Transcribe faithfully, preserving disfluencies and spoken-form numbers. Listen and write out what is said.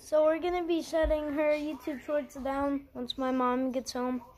So we're gonna be shutting her YouTube shorts down once my mom gets home.